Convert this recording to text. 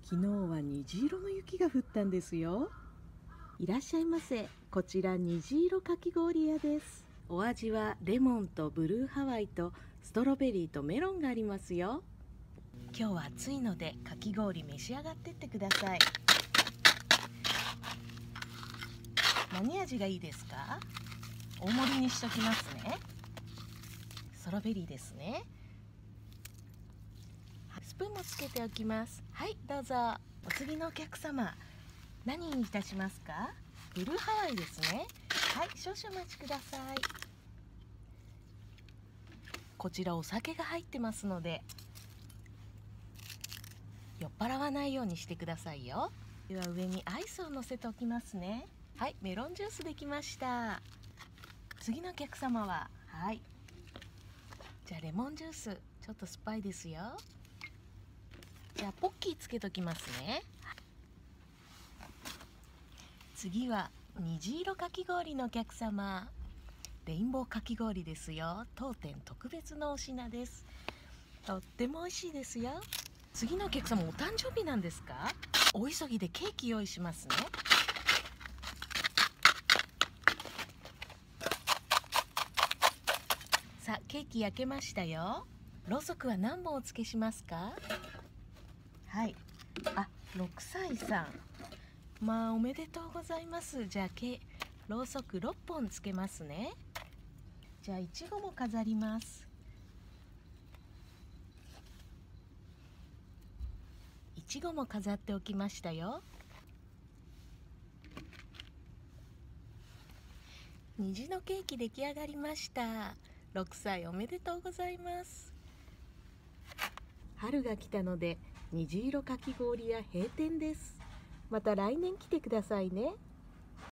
昨日は虹色の雪が降ったんですよ。いらっしゃいませ。こちら虹色かき氷屋です。お味はレモンとブルーハワイとストロベリーとメロンがありますよ。今日は暑いのでかき氷召し上がってってください。何味がいいですか？大盛りにしときますね。ストロベリーですね。スプーンもつけておきます。はい、どうぞ。お次のお客様、何にいたしますか？ブルーハワイですね。はい、少々お待ちください。こちらお酒が入ってますので酔っ払わないようにしてくださいよ。では上にアイスを乗せておきますね。はい、メロンジュースできました。次のお客様は、はい、じゃあレモンジュース、ちょっと酸っぱいですよ。じゃあポッキーつけときますね。次は虹色かき氷のお客様、レインボーかき氷ですよ。当店特別のお品です。とっても美味しいですよ。次のお客様お誕生日なんですか？お急ぎでケーキ用意しますね。さあ、ケーキ焼けましたよ。ろうそくは何本お付けしますか？はい、あ、6歳さん、まあおめでとうございます。じゃあろうそく6本つけますね。じゃあいちごも飾ります。いちごも飾っておきましたよ。虹のケーキ出来上がりました。6歳おめでとうございます。春が来たので虹色かき氷屋閉店です。また来年来てくださいね。